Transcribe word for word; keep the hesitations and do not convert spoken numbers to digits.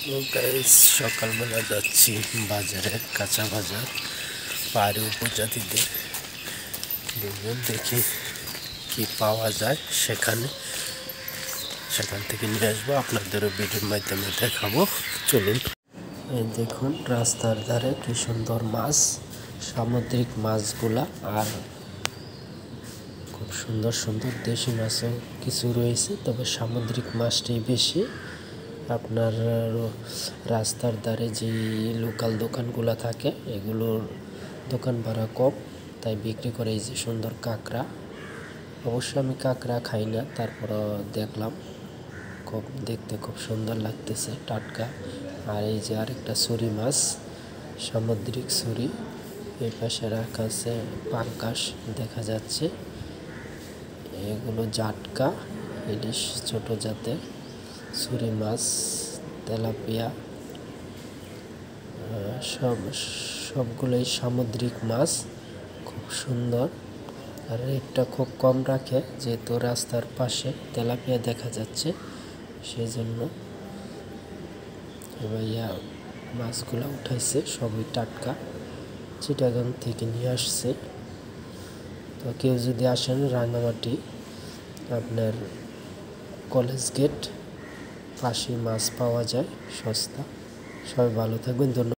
Guys সকালবেলা যাচ্ছি বাজারে, কাঁচা বাজার পাহাড়ি উপজাতিতে। দেখি কি পাওয়া যায় সেখানে, সেখান থেকে নিয়ে আসবো, আপনাদেরও ভিডিওর মাধ্যমে দেখাবো। চলুন। এই দেখুন রাস্তার ধারে কি সুন্দর মাছ, সামুদ্রিক মাছগুলা, আর খুব সুন্দর সুন্দর দেশি মাছও কিছু রয়েছে, তবে সামুদ্রিক মাছটাই বেশি। আপনার রাস্তার ধারে যে লোকাল দোকানগুলো থাকে এগুলোর দোকান ভাড়া কম, তাই বিক্রি করে এই যে সুন্দর কাঁকড়া। অবশ্য আমি কাঁকড়া খাই না, তারপরও দেখলাম খুব দেখতে খুব সুন্দর লাগতেছে, টাটকা। আর এই যে আরেকটা ছুরি মাছ, সামুদ্রিক ছুরি, এই পাশে রাখা আছে পাঙ্কাশ দেখা যাচ্ছে। এগুলো জাটকা, ইলিশ ছোট জাতের, ছুরি মাছ, তেলাপিয়া, সব সবগুলোই সামুদ্রিক মাছ, খুব সুন্দর। আর রেটটা খুব কম রাখে, যেহেতু রাস্তার পাশে তেলাপিয়া দেখা যাচ্ছে, সেই জন্য ভাইয়া মাছগুলো উঠাইছে, সবই টাটকা, চিটাগাং থেকে নিয়ে আসছে। তো কেউ যদি আসেন রাঙামাটি, আপনার কলেজ গেট পাশে মাছ পাওয়া যায় সস্তা। সবাই ভালো থাকবেন, ধন্যবাদ।